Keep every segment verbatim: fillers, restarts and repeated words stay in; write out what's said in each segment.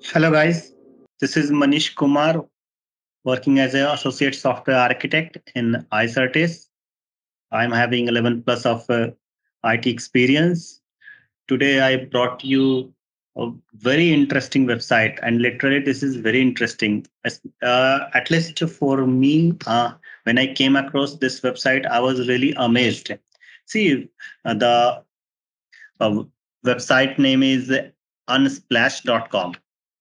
Hello, guys. This is Manish Kumar, working as an associate software architect in iCertis. I'm having eleven plus of uh, I T experience. Today, I brought you a very interesting website, and literally, this is very interesting. As- Uh, at least for me, uh, when I came across this website, I was really amazed. See, uh, the uh, website name is unsplash dot com.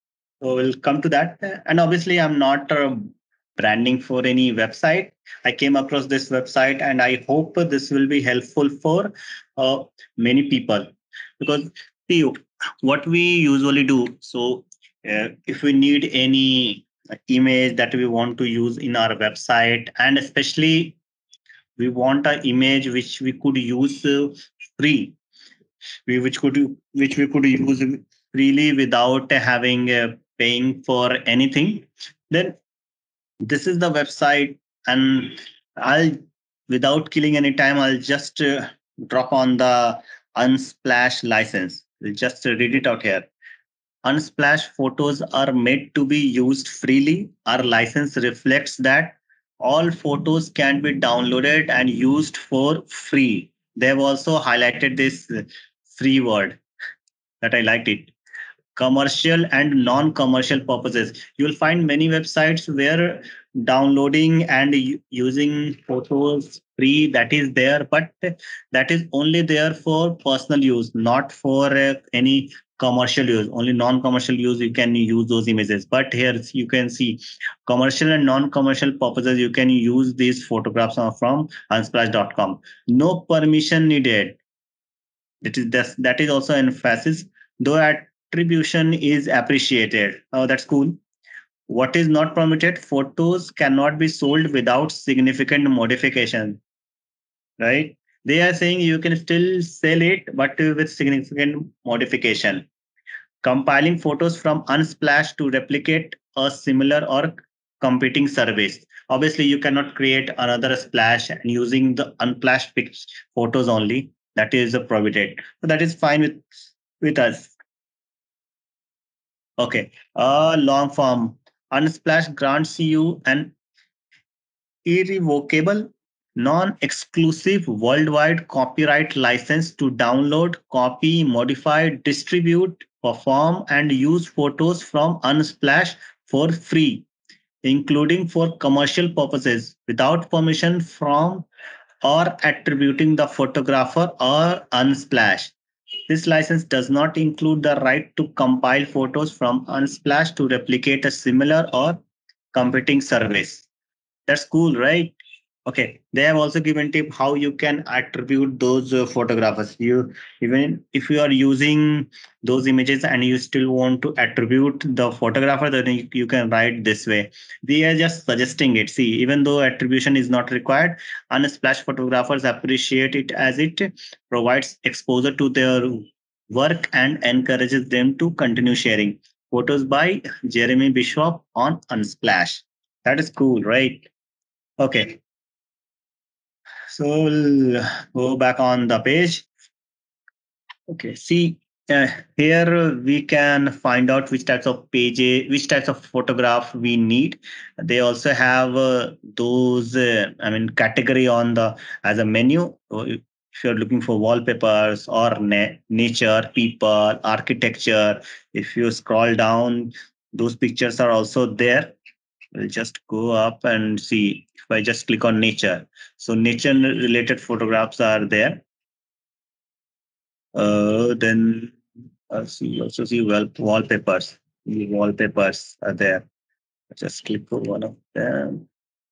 So we'll come to that. And obviously, I'm not uh, branding for any website. I came across this website and I hope this will be helpful for uh, many people. Because see, what we usually do, so uh, if we need any image that we want to use in our website, and especially we want an image which we could use uh, free, we which could which we could use freely without having uh, paying for anything, then this is the website. And I'll, without killing any time, I'll just uh, drop on the Unsplash license. We'll just uh, read it out here. Unsplash photos are made to be used freely. Our license reflects that all photos can be downloaded and used for free. They've also highlighted this uh, free word that I liked it. Commercial and non-commercial purposes. You'll find many websites where downloading and u- using photos free, that is there, but that is only there for personal use, not for uh, any commercial use. Only non-commercial use you can use those images. But here you can see commercial and non-commercial purposes. You can use these photographs from unsplash dot com. No permission needed. That is that's, that is also emphasis, though attribution is appreciated. Oh, that's cool. What is not permitted? Photos cannot be sold without significant modification, right? They are saying you can still sell it, but with significant modification. Compiling photos from Unsplash to replicate a similar or competing service. Obviously, you cannot create another splash and using the unsplashed pic- photos only. That is prohibited. So that is fine with with us. Okay. Uh, long form. Unsplash grants you an irrevocable, non-exclusive worldwide copyright license to download, copy, modify, distribute, perform, and use photos from Unsplash for free, including for commercial purposes, without permission from or attributing the photographer or Unsplash. This license does not include the right to compile photos from Unsplash to replicate a similar or competing service. That's cool, right? Okay, they have also given tip how you can attribute those uh, photographers. You, even if you are using those images and you still want to attribute the photographer, then you, you can write this way. They are just suggesting it. See, even though attribution is not required, unsplash photographers appreciate it as it provides exposure to their work and encourages them to continue sharing photos by Jeremy Bishop on Unsplash. That is cool, right? Okay, so we'll go back on the page. Okay, see, uh, here we can find out which types of pages, which types of photograph we need. They also have uh, those, uh, I mean, category on the as a menu. So if you're looking for wallpapers or na- nature, people, architecture, if you scroll down, those pictures are also there. We'll just go up and see. If I just click on nature, so nature related photographs are there. Uh, then uh, see also see well wallpapers. The wallpapers are there. Just click on one of them.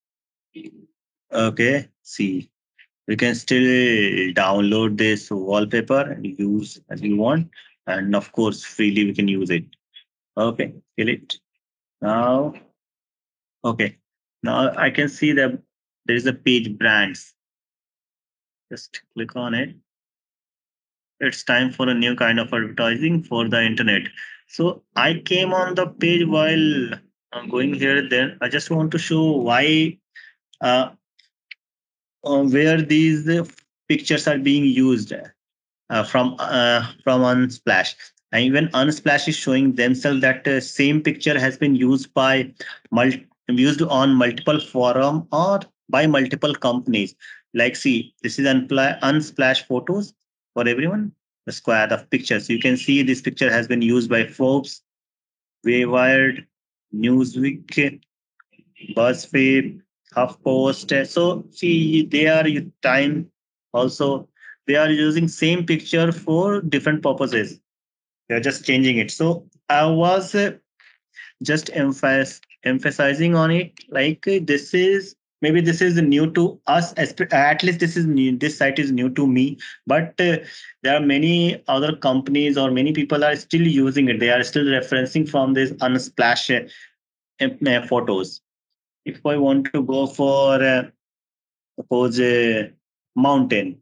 Okay, see, we can still download this wallpaper and use as you want, and of course freely we can use it. Okay, kill it now. Okay, now I can see that there is a page brands. Just click on it. It's time for a new kind of advertising for the internet. So I came on the page while uh, going here. Then I just want to show why, uh, uh, where these uh, pictures are being used uh, from uh, from Unsplash. And even Unsplash is showing themselves that uh, same picture has been used by mul- used on multiple forum or by multiple companies. Like, see, this is Unpla- Unsplash photos for everyone. The squad of pictures. You can see this picture has been used by Forbes, Wayward, Newsweek, BuzzFeed, HuffPost. So see, they are u- time also. They are using same picture for different purposes. They're just changing it. So I was uh, just emphasize, emphasizing on it, like uh, this is maybe this is new to us, espe- at least this is new, this site is new to me, but uh, there are many other companies or many people are still using it. They are still referencing from this Unsplash uh, em- uh, photos. If I want to go for uh, suppose a mountain,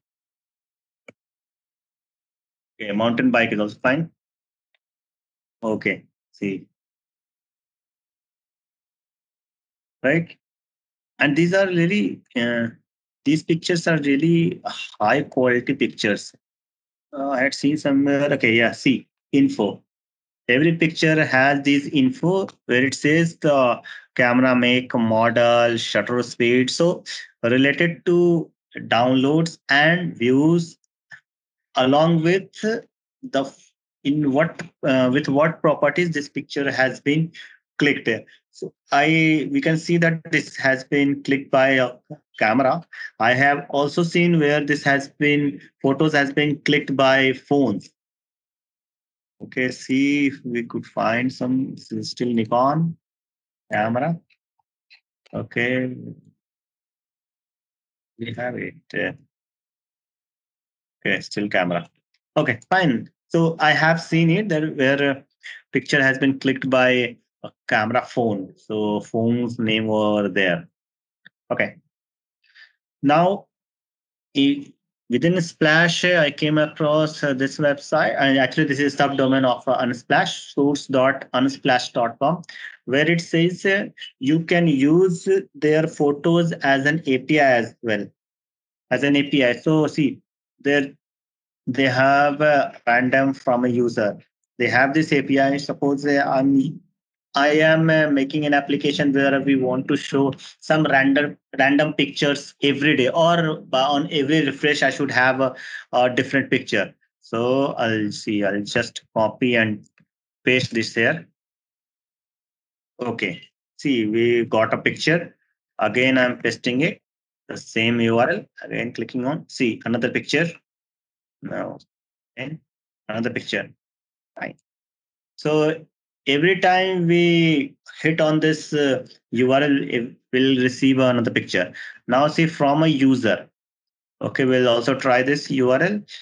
okay, mountain bike is also fine. Okay, see, right? And these are really uh, these pictures are really high quality pictures. uh, I had seen somewhere, okay, yeah, see, info. Every picture has this info where it says the camera make, model, shutter speed, so related to downloads and views, along with the in what uh, with what properties this picture has been clicked. So I we can see that this has been clicked by a camera. I have also seen where this has been photos has been clicked by phones. Okay, see if we could find some. This is still Nikon camera. Okay, we have it. Uh, Okay, still camera. Okay, fine. So I have seen it there where a picture has been clicked by a camera phone. So phone's name over there. Okay. Now i- within Splash, uh, I came across uh, this website, and actually this is subdomain of uh, Unsplash, source dot unsplash dot com, where it says uh, you can use their photos as an A P I as well, as an A P I. So see, there they have a random from a user. They have this A P I. Suppose uh, I'm I am uh, making an application where we want to show some random random pictures every day, or by- on every refresh I should have a, a different picture. So I'll see. I'll just copy and paste this here. Okay. See, we got a picture. Again, I'm pasting it. The same U R L. Again, clicking on. See another picture. Now, and another picture. Fine. So every time we hit on this uh, U R L, it will receive another picture. Now see from a user. Okay, we'll also try this U R L.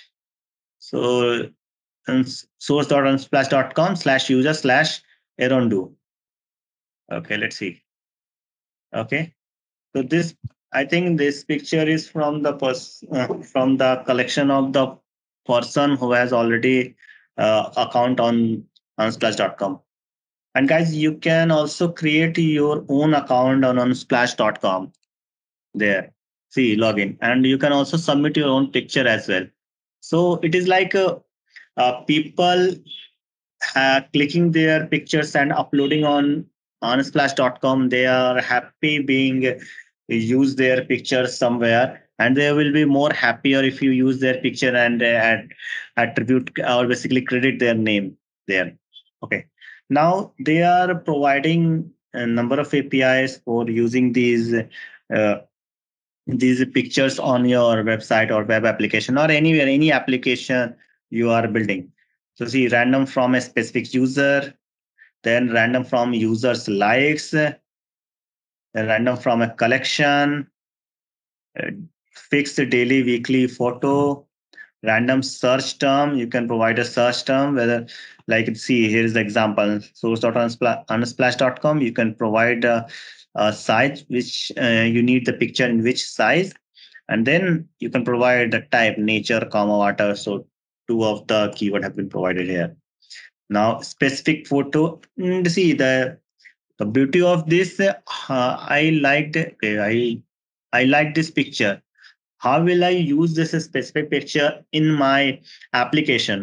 So source dot unsplash dot com slash user slash erondu. Okay, let's see. Okay, so this I think this picture is from the pers- uh, from the collection of the person who has already uh, account on unsplash dot com. And guys, you can also create your own account on unsplash dot com there. See, login. And you can also submit your own picture as well. So it is like uh, uh, people uh, clicking their pictures and uploading on unsplash dot com. They are happy being uh, use their pictures somewhere. And they will be more happier if you use their picture and uh, add, attribute or basically credit their name there. Okay. Now they are providing a number of A P Is for using these uh, these pictures on your website or web application or anywhere, any application you are building. So see, random from a specific user, then random from users likes, then random from a collection, uh, fixed daily, weekly photo, random search term. You can provide a search term, whether like see here is the example source dot unsplash dot com. You can provide a, a size which uh, you need the picture in which size, and then you can provide the type nature comma water. So two of the keyword have been provided here. Now specific photo, mm, see the the beauty of this, uh, I liked okay, i i like this picture. How will I use this specific picture in my application?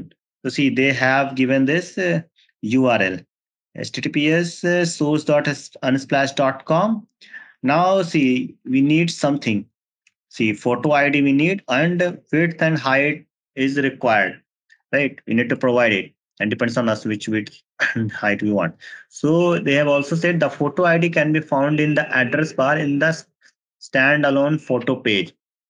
So see, they have given this uh, U R L, https uh, source.unsplash dot com. Now see, we need something. See, photo I D we need, and width and height is required, right? We need to provide it, and depends on us which width and height we want. So they have also said the photo I D can be found in the address bar in the standalone photo page.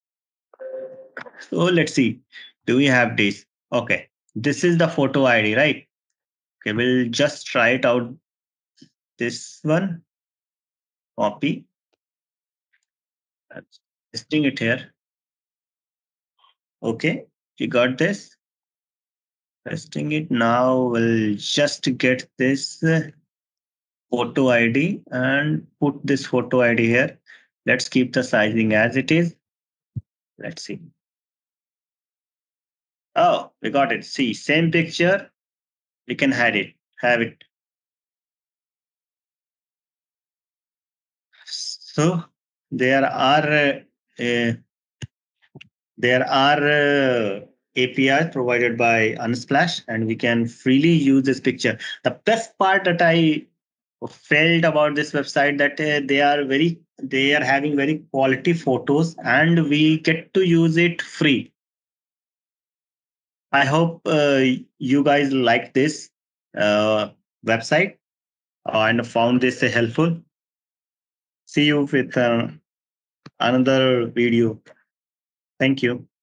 So let's see, do we have this? Okay, this is the photo I D, right? Okay, we'll just try it out. This one, copy, pasting it here. Okay, you got this. Pasting it now. We'll just get this uh, photo I D and put this photo I D here. Let's keep the sizing as it is. Let's see. Oh, we got it. See, same picture. We can hide it. Have it. So there are uh, uh, there are uh, A P Is provided by Unsplash, and we can freely use this picture. The best part that I felt about this website that uh, they are very they are having very quality photos, and we get to use it free. I hope uh, you guys like this uh, website uh, and found this helpful. See you with uh, another video. Thank you.